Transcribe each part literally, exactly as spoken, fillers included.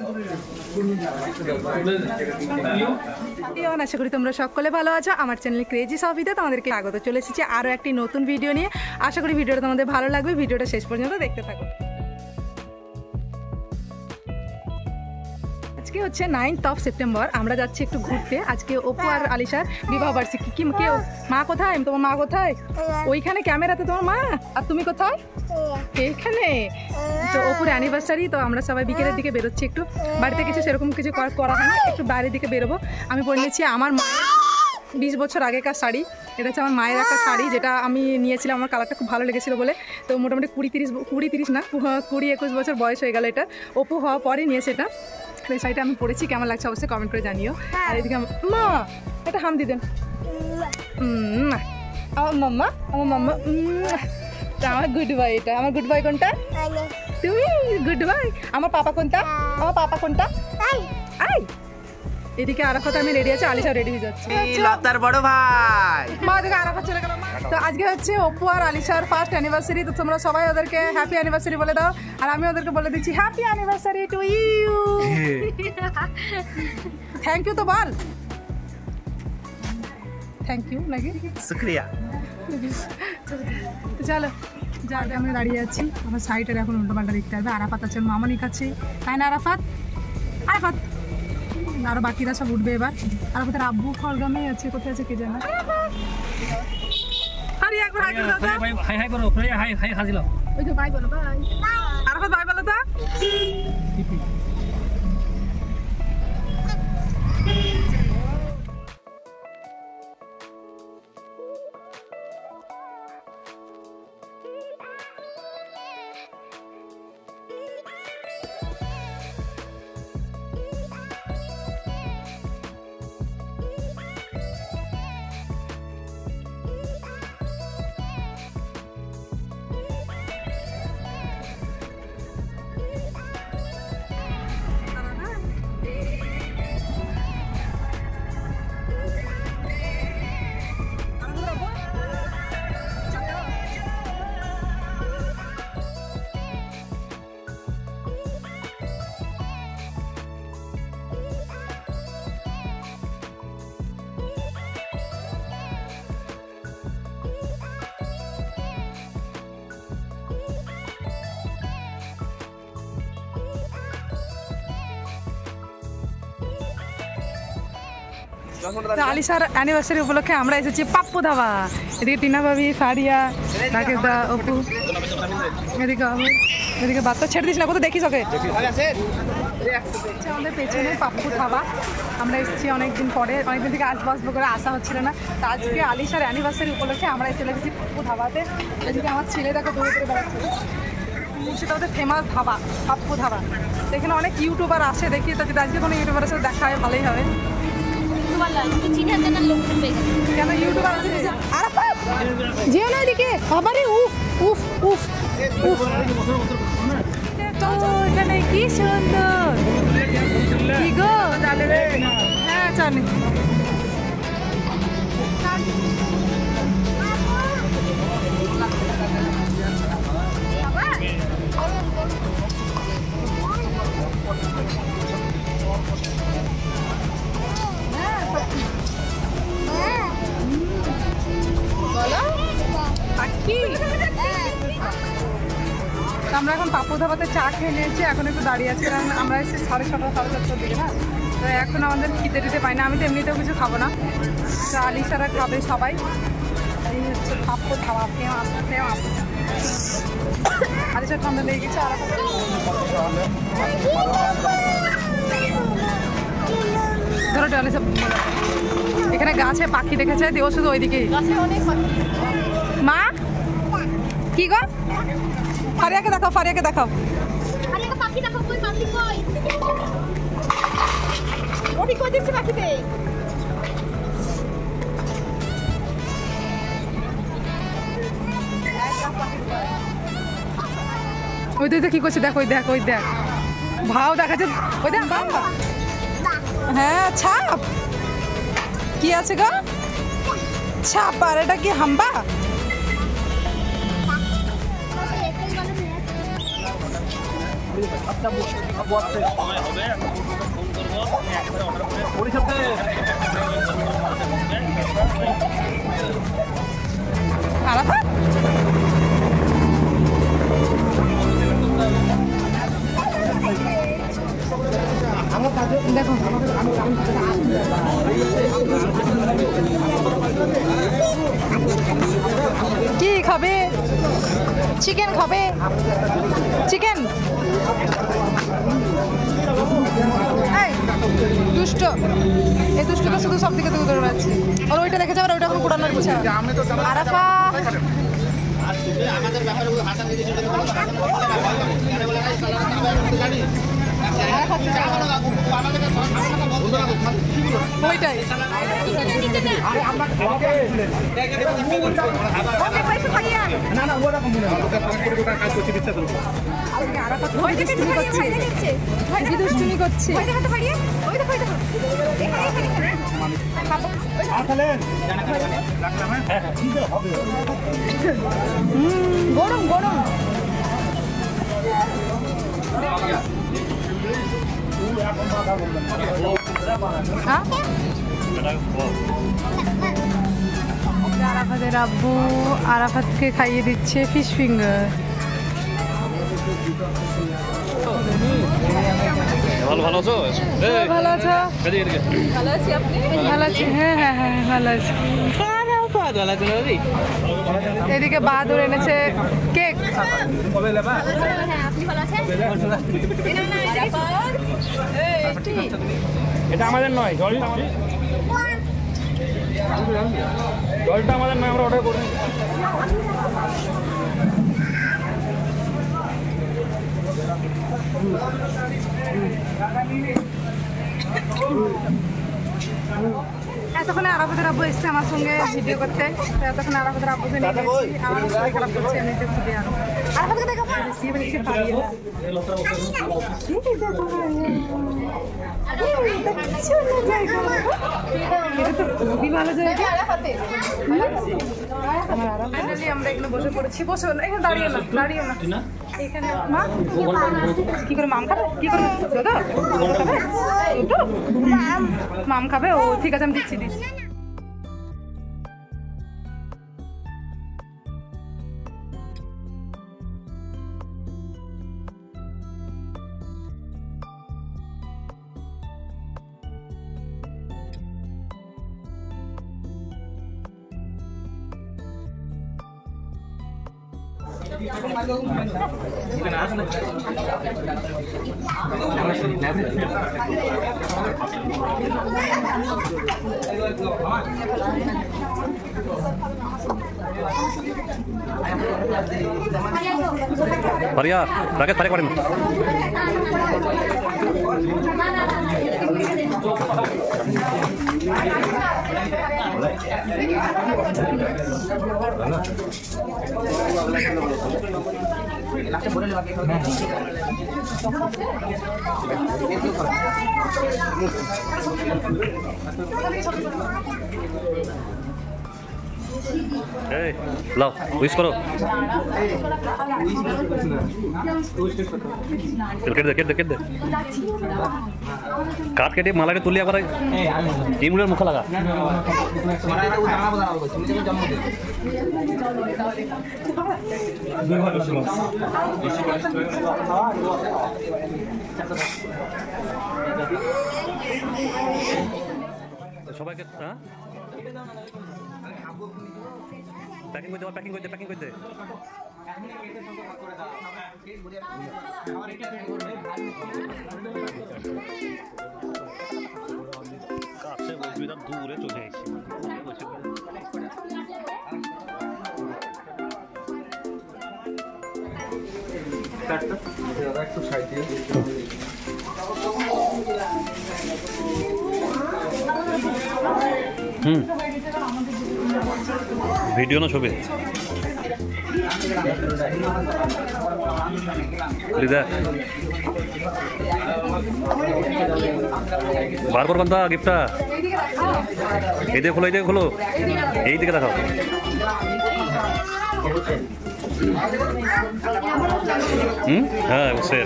আশা করি তোমরা সকলে ভালো আছো। আমার চ্যানেল ক্রেজি সফিতে তোমাদেরকে স্বাগত। চলে এসেছি আরও একটি নতুন ভিডিও নিয়ে। আশা করি ভিডিওটা তোমাদের ভালো লাগবে। ভিডিওটা শেষ পর্যন্ত দেখতে থাকো। আজকে হচ্ছে নাইন্থ অফ সেপ্টেম্বর। আমরা যাচ্ছি একটু ঘুরতে। আজকে অপু আর আলিশার বিবাহ বার্ষিকী। কি কেউ মা কোথায়? তোমার মা কোথায়? ওইখানে ক্যামেরাতে তোমার মা। আর তুমি কোথায়? এখানে। তো অপুর অ্যানিভার্সারি, তো আমরা সবাই বিকেলের দিকে বেরোচ্ছি। একটু বাড়িতে কিছু সেরকম কিছু করা হয় না, একটু বাইরের দিকে বেরোবো। আমি পরে নিয়েছি আমার মা বিশ বছর আগেকার শাড়ি। এটা হচ্ছে আমার মায়ের একটা শাড়ি, যেটা আমি নিয়েছিলাম। আমার কালারটা খুব ভালো লেগেছিলো বলে। তো মোটামুটি কুড়ি তিরিশ কুড়ি তিরিশ না কুড়ি একুশ বছর বয়স হয়ে গেল এটা। অপু হওয়া পরে নিয়েছে এটা। এই শাড়িটা আমি পরেছি, কেমন লাগছে অবশ্যই কমেন্ট করে জানিও। আর এদিকে মা এটা হাম দিদেন। আমার মাম্মা আমার মাম্মা আমার গুড বয়। এটা আমার গুড বয় কোনটা? তুমি গুড বয়। আমার পাপা কোনটা? আমার পাপা কোনটা? আই। এদিকে আরাফাত আমি রেডি আছে, আলিশা রেডি হয়ে যাচ্ছে। লতার বড় ভাই মা ওদিকে আরাফাত চলে গেল। তো আজকে হচ্ছে অপু আর আলিশার ফার্স্ট অ্যানিভার্সারি। তো তোমরা সবাই ওদেরকে হ্যাপি অ্যানিভার্সারি বলে দাও। আর আমি ওদেরকে বলে দিচ্ছি happy anniversary to you. Thank you তো বল। থ্যাংক ইউ নাকি শুক্রিয়া। তো চলো যাতে আমরা দাঁড়িয়ে আছি। আমার সাইডের এখন উল্টো পাল্টা দেখতে হবে। আরাফাত আছে মামনির কাছে, তাই না আরাফাত? আরাফাত আরো বাকিরা সব উঠবে এবার। আরাফাতের আব্বু খড়গ্রামে আছে, কোথায় আছে কে জানে। আরে একবার হাই করো দাদা। হাই হাই করো, হাই হাই হাজির। ওই তো বাই বলো, বাই। আরাফাত বাই বলো তো। আলিশার অ্যানিভার্সারি উপলক্ষে আমরা এসেছি পাপ্পু ধাবা। এদিকে টিনা ভাবি, ফারিয়া, রাকেশ দা, অপু, এদিকে এদিকে বাচ্চা ছেড়ে দিস না, কোথাও দেখিস ওকে। আমাদের পেছনে পাপ্পু ধাবা। আমরা এসেছি অনেকদিন পরে, অনেকদিন থেকে আসবো আসবো করে আসা হচ্ছিল না। তো আজকে আলিশার অ্যানিভার্সারি উপলক্ষে আমরা চলে গেছি পাপ্পু ধাবাতে। এদিকে আমার ছেলে দেখো দৌড়ে করে বেড়াচ্ছে। সেটা হচ্ছে ফেমাস ধাবা পাপ্পু ধাবা। এখানে অনেক ইউটিউবার আসে দেখি। তো যদি আজকে কোনো ইউটিউবারের সাথে দেখা হয় ভালোই হবে। কেন ইউটিউবার যেও না এদিকে আবারে উফ উফ উফ উফ। তো এখানে কি সুন্দর কি গো। হ্যাঁ চলে। আমরা এখন পাপ্পু ধাবাতে চা খেয়ে নিয়েছি। এখন একটু দাঁড়িয়ে আছি, কারণ আমরা এসেছি সাড়ে ছটা সাড়ে সাতটার দিকে না। তো এখন আমাদের খিদে দিতে পাই না। আমি তো এমনিতেও কিছু খাবো না। তো আলিশারা খাবে সবাই। এই হচ্ছে পাপ্পু ধাবা। Famous famous. আলিশার ঠান্ডা লেগে গেছে। আর ধরো আলিশা এখানে গাছে পাখি দেখেছে, দিও শুধু ওইদিকেই। মা কি গো? ফারিয়াকে দেখাও, ফারিয়াকে দেখাও। পাখি দেখাও, কই পাখি কই? ওটি কই দিছে পাখিতে? ওই দিকে কি করছে দেখো, ওই দেখ, ওই দেখ ভাও দেখাচ্ছে। ওই দেখ হ্যাঁ ছাপ কি আছে গো? ছাপ। আর এটা কি হাম্বা? আরাফাত দেখো কি খাবে? চিকেন খাবে? চিকেন এই দুষ্ট, এই দুষ্টটা শুধু সব দিকে দৌড়ে বেড়াচ্ছে। আর ওইটা দেখেছে, আর ওইটা এখন পুরানোর ইচ্ছা। আরাফা ওইটাই দুষ্টুমি করছে। গরম গরম আরাফাতের আব্বু আরাফাতকে খাইয়ে দিচ্ছে ফিশ ফিঙ্গার। ভালো ভালো আছো? ভালো আছো? ভালো আছি। আপনি ভালো আছি? হ্যাঁ হ্যাঁ হ্যাঁ ভালো আছি। এদিকে বাহাদুর এনেছে কেক। এটা আমাদের নয়, জলটা জলটা আমাদের নয়, আমরা অর্ডার করি। এতক্ষণে আরাফাতের আব্বু এসছে আমার সঙ্গে ভিডিও করতে। এতক্ষণে আরাফাতের আব্বুকে নিয়ে গেছি। আমার শরীর খারাপ করছে, এমনিতে খুবই আরো আরাফাতকে দেখা খুবই ভালো জায়গা। আমরা এখানে বসে পড়েছি। বসে এখানে দাঁড়িয়ে না, দাঁড়িয়ে না এখানে। মা কি করে মাম খাবে? কি করে মাম খাবে? ও ঠিক আছে, আমি দিচ্ছি দিচ্ছি। Paria, rakyat tarik parin. Hey, lau, wish karo. Ket de, ket de, ket de. Kaat ke de mala ke tulia parai. Team leader mukha laga. সবাই কে হ্যাঁ প্যাকিং করে দে, প্যাকিং করে দে, প্যাকিং করে দে। কাছে বসবি না, দূরে চলে এসে একটু সাইড দিয়ে হুম ভিডিও না ছবি বার কর কোনটা গিফটটা এই দিকে খোলো, এই দিকে খোলো, এই দিকে দেখাও। হুম হ্যাঁ বসে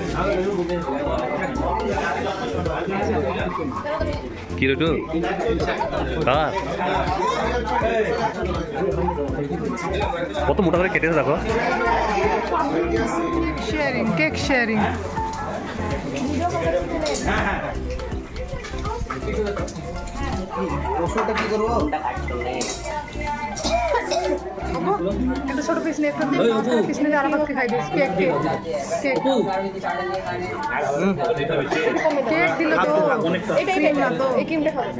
কি রে তুই কার কত মোটা করে কেটেছে দেখো শেয়ারিং কেক শেয়ারিং ওষুধটা কি করবো একটা ছোট পিস নিয়ে একটা পিস নিয়ে আর আমাকে খাই this cake cake cake cake দিল তো এটা এটা না তো এই কিমটা খাবো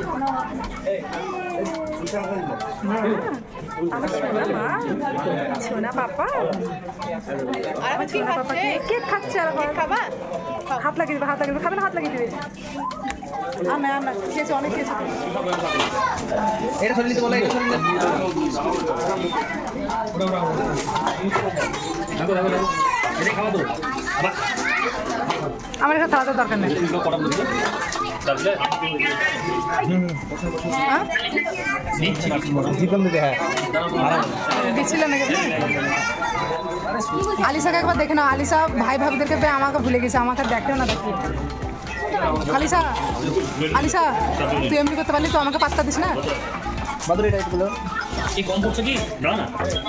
আমার সোনা মা সোনা পাপা আর আমার সোনা পাপা কেক খাচ্ছে আর খাবা হাত লাগিয়ে দিবে হাত লাগিয়ে দিবে খাবে না হাত লাগিয়ে দিবে আমি না খেয়েছি অনেক খেয়েছি এটা সরিয়ে দিতে বলে এটা সরিয়ে আমার এখানে থালাতে দরকার নেই দিচ্ছিল নাকি আলিশাকে একবার দেখে না আলিশা ভাই ভাবিদেরকে পেয়ে আমাকে ভুলে গেছে আমাকে দেখেও না দেখি আলিশা আলিশা তুই এমনি করতে পারলি তো আমাকে পাত্তা দিস না বাদুর এটা একটু বলো কি কম পড়ছে কি না না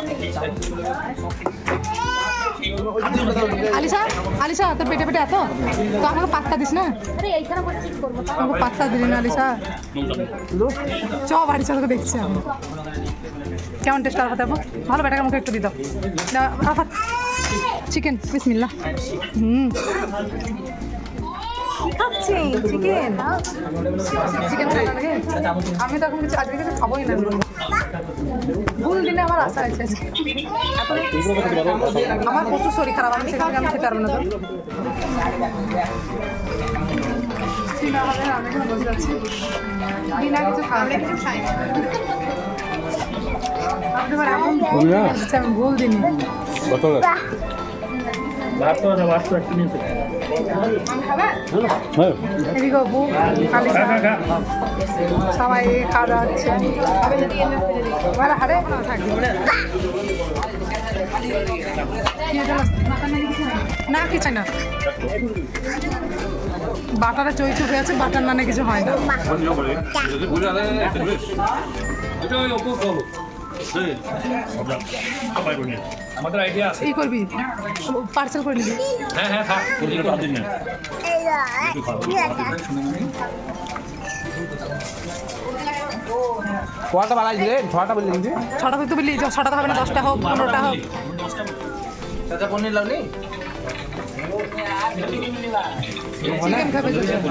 আলিশা আলিশা তোর পেটে পেটে এত তো আমাকে পাত্তা দিস না আমাকে পাত্তা দিলি না আলিশা চ বাড়ি চল দেখছি আমি কেমন টেস্ট আর হতে ভালো বেটাকে মুখে একটু দিত চিকেন বিসমিল্লাহ হুম খাচ্ছি চিকেন চিকেন আমি তো এখন কিছু আজকে কিছু খাবোই না ভুল দিনে আমার আশা আছে আমার প্রচুর শরীর খারাপ আমি সেখানে আমি খেতে পারবো না তো আমি এখন বসে যাচ্ছি বিনা কিছু খাওয়ালে কিছু খাই আপনি আমার এমন আমি ভুল দিনই এদিকে বউ সবাই খাওয়া দাওয়া হচ্ছে হারে থাকবে না কিছু না বাটারে চই চুপ হয়ে আছে বাটার নানে কিছু হয় না আমাদের আইডিয়া আছে এই করবি পার্সেল করে নিবি হ্যাঁ হ্যাঁ খা দিন না কয়টা বালাই দিলে ছটা বললি কিন্তু ছটা তুই তো বললি ছটা হবে না দশটা হোক পনেরোটা হোক চাচা পনির লাউনি চিকেন খাবে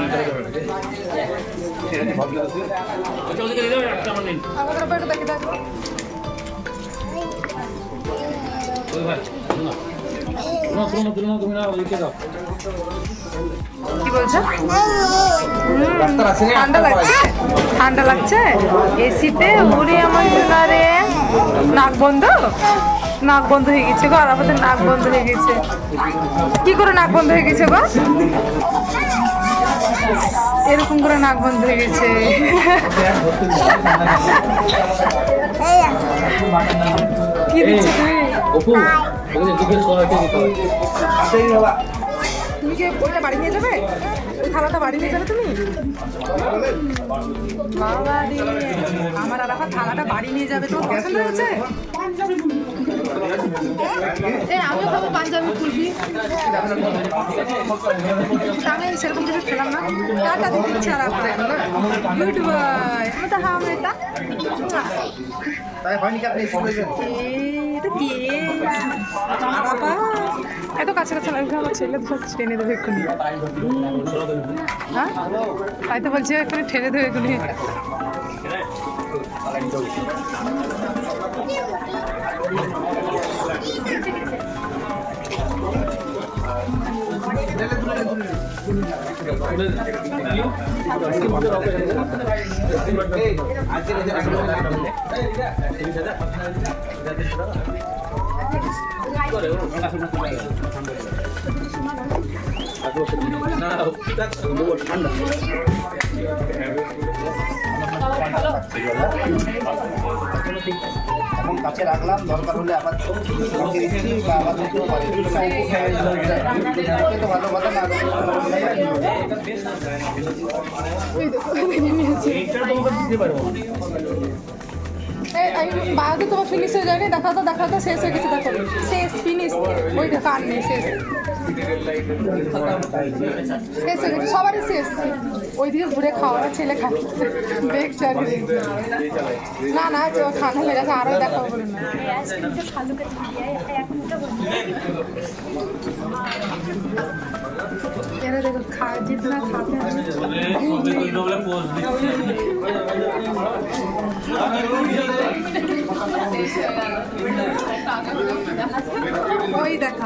আমাদের উপরে দেখি দেখ কি বলছো ঠান্ডা লাগছে ঠান্ডা লাগছে এসিতে উড়ে আমার রে নাক বন্ধ নাক বন্ধ হয়ে গেছে গো আর আমাদের নাক বন্ধ হয়ে গেছে কি করে নাক বন্ধ হয়ে গেছে গো এরকম করে নাক বন্ধ হয়ে গেছে কি দিচ্ছ তুমি তুমি কি ওইটা বাড়ি নিয়ে যাবে ওই থালাটা বাড়ি নিয়ে যাবে তুমি বাবা রে আমার আর আবার থালাটা বাড়ি নিয়ে যাবে তোমার পছন্দ হয়েছে এ আমিও খাবো পাঞ্জাবি কুলফি আমি সেরকম কিছু খেলাম না টাটা দিতে ইচ্ছা আর আপনার গুড বাই আমি তো হাম এটা তাই হয়নি কি আপনি এটা কি বাবা এত কাছে কাছে লাগবে আমার ছেলে তো টেনে দেবে এক্ষুনি হ্যাঁ তাই তো বলছি এক্ষুনি ঠেলে দেবে এক্ষুনি এখন কাছে রাখলাম, দরকার হলে আবার তোমাকে দিচ্ছি বা আবার দিতেও পারি। তো ভালো কথা না। বাঘে তোমার ফিনিশ হয়ে যায়নি, দেখা তো দেখা তো শেষ হয়ে গেছে, দেখো শেষ ফিনিশ, ওই দেখো আর নেই, শেষ শেষ হয়ে গেছে, সবারই শেষ। ওইদিকে ঘুরে খাওয়া ছেলে খায় দেখছে আর কি। না না ঠান্ডা লেগে গেছে, আরও দেখাবো বলুন না। এরা দেখো খা জিতনা খাতে ওই দেখা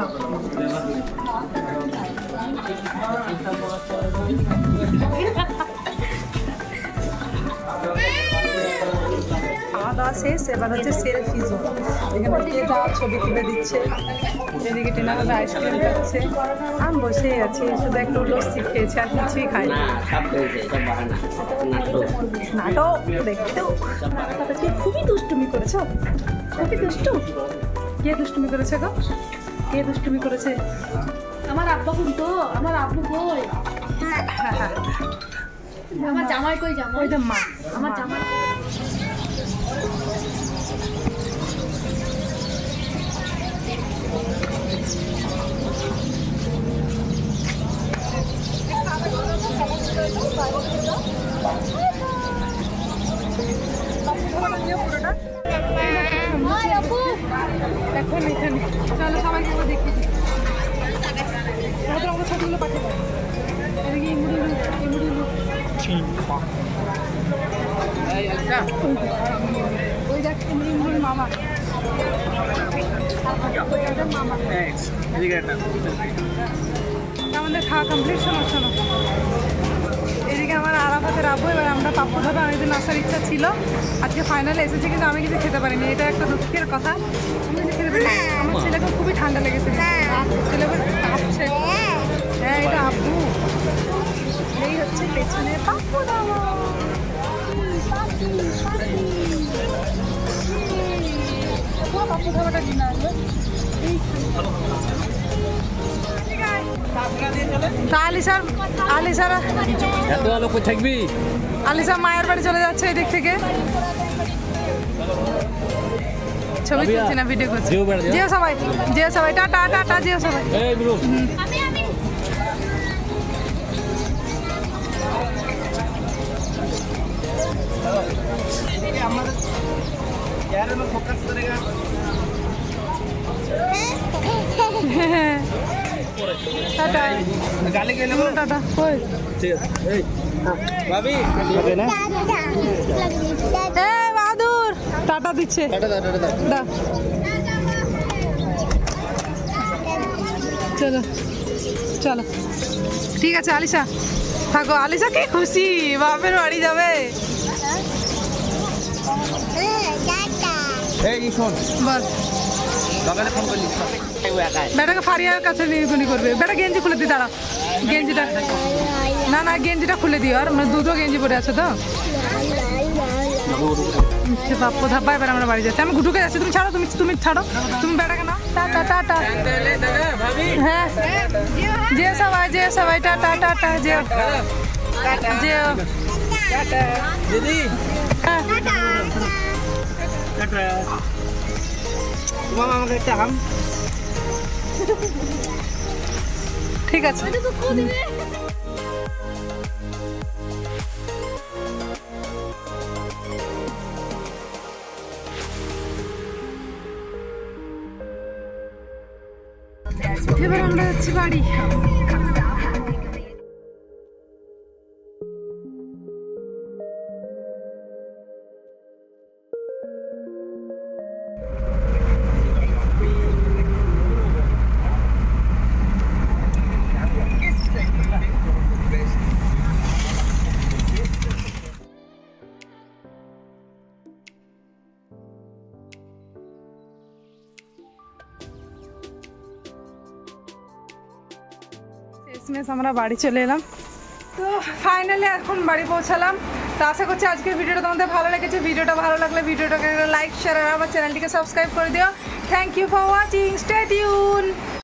খাওয়া দাওয়া শেষ, এবার হচ্ছে সেলফি জোন। এখানে যে যা ছবি তুলে দিচ্ছে, এদিকে টেনা হবে আইসক্রিম খাচ্ছে, আমি বসেই আছি, শুধু একটু লস্যি খেয়েছি আর কিছুই খাই। নাটক দেখতেও খুবই দুষ্টুমি করেছো, খুবই দুষ্টু। কে দুষ্টুমি করেছে গো, কে দুষ্টুমি করেছে? আমার আব্বা কিন্তু আমার আব্বু কই, আমার জামাই কই? জামাই ওই তো মা, আমার জামাই। এখন এখানে চলো সবাইকে দেখি, আমাদের ছবিগুলো পাঠিয়ে দাও। এদিকে ইমুড়ি ইমুড়ি ওই দেখ ইমুড়ির মামা মামা। আমাদের খাওয়া কমপ্লিট, শোনো শোনো এদিকে আমার আরাফাতের আব্বু, এবার আমরা পাপ্পু ধাবা অনেকদিন আসার ইচ্ছা ছিল, আজকে ফাইনালে এসেছি কিন্তু আমি কিছু খেতে পারিনি, এটা একটা দুঃখের কথা। আমি কিছু খেতে পারি, আমার ছেলেকে খুবই ঠান্ডা লেগেছে, ছেলে কাঁপছে। হ্যাঁ এটা আব্বু, এই হচ্ছে পেছনে পাপ্পু ধাবা। পাপ্পু ধাবাটা কিনা আসবে আলিসার আলিসার এত আলো কই থাকবি? আলিসা মায়ের বাড়ি চলে যাচ্ছে এই দিক থেকে, ছবি তুলছি না ভিডিও করছি। যেও সবাই, যেও সবাই, টাটা টাটা, যেও সবাই। এই ব্রো আমি আমি यार मैं फोकस करेगा টাটা गाली के लिए টাটা কই ठीक है ए भाभी लगे ना এ বাদুর টাটা দিচ্ছে, टाटा टाटा टाटा দাও চলো চলো ঠিক আছে। আলিশা থাকো, আলিশা কি খুশি বাপের বাড়ি যাবে। এই শোন বল সকালে ফোন করলি বেটাকে ফারিয়ার কাছে নির্গুনি করবে, বেটা গেঞ্জি খুলে দিই, দাঁড়া গেঞ্জিটা, না না গেঞ্জিটা খুলে দিও, আর মানে দুটো গেঞ্জি পরে আছো তো। বাপ্পু ধাব্বা, এবার আমরা বাড়ি যাচ্ছি, আমি গুটুকে যাচ্ছি, তুমি ছাড়ো, তুমি তুমি ছাড়ো, তুমি বেটাকে না টাটা টাটা। হ্যাঁ যে সবাই, যে সবাই টাটা টাটা, যেও যেও দিদি হ্যাঁ টাটা মামা আমাকে একটা হাম ঠিক আছে। এবার আমরা যাচ্ছি বাড়ি। শেষমেশ আমরা বাড়ি চলে এলাম, তো ফাইনালি এখন বাড়ি পৌঁছালাম। তো আশা করছি আজকের ভিডিওটা তোমাদের ভালো লেগেছে। ভিডিওটা ভালো লাগলে ভিডিওটাকে লাইক শেয়ার আর আমার চ্যানেলটিকে সাবস্ক্রাইব করে দিও। Thank you for watching, stay tune.